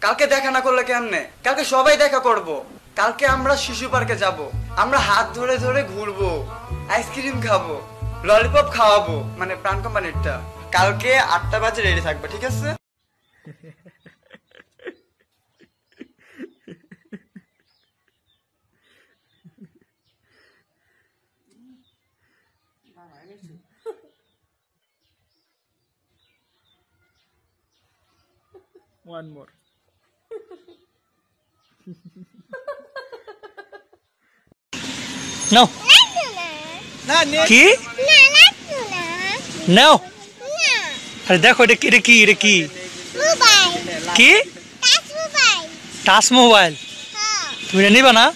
কালকে দেখা না করলে কেমনে? কালকে সবাই দেখা করব। কালকে আমরা শিশু পার্কে যাব, আমরা হাত ধরে ধরে ঘুরবো, আইসক্রিম খাবো, ললিপপ খাওয়াবো, মানে প্রাণ কোম্পানিরটা। কালকে 8টা বাজে রেডি থাকবে, ঠিক আছে? One more. No. কি? No. আরে দেখো এটা কি এটা কি? মোবাইল। কি? Touch mobile. Touch mobile? হ্যাঁ। তুমি নিবা না?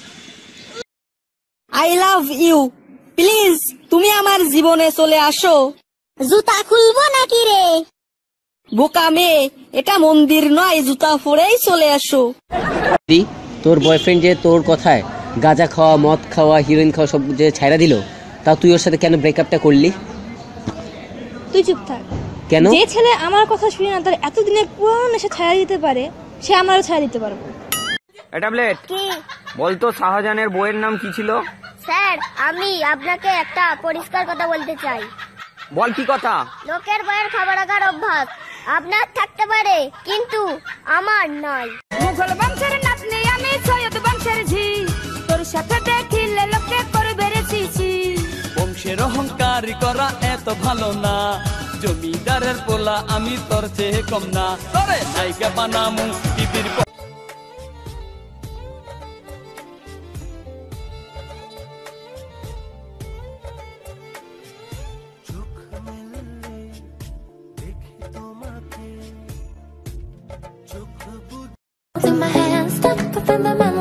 I love you. প্লিজ তুমি আমার জীবনে চলে আসো। জুতা খুলবো নাকি রে? বোকা মেয়ে, এটা মন্দির নয়, জুতা পরেই চলে আসো। তোর বয়ফ্রেন্ড যে তোর কথায় গাঁজা খাওয়া, মদ খাওয়া, হিরোইন খাওয়া সব যে ছাইড়া দিল, তা তুই ওর সাথে কেন ব্রেকআপটা করলি? তুই চুপ থাক। কেন? যে ছেলে আমার কথা শুনে না তার এতদিনের পুরনো নেশা ছাড়া দিতে পারে, সে আমারও ছাড়া দিতে পারবে। ট্যাবলেট কি বলতো, শাহজাহানের বইয়ের নাম কি ছিল? স্যার, আমি আপনাকে একটা পরিষ্কার কথা বলতে চাই। বল কি কথা? লোকের বইয়ের খবর রাখার অভ্যাস আপনার থাকতে পারে, কিন্তু আমার নাই। মুঘল বংশের নাতনি আমি, সৈয়দ বংশের ঝি, তোর সাথে দেখিলে লোকে করবে রে চিচি। বংশের অহংকার করা এত ভালো না, জমিদারের পোলা আমি তোর চেয়ে কম না, তোরে নায়িকা বানামু টিভির। My hands stuck up in my mouth.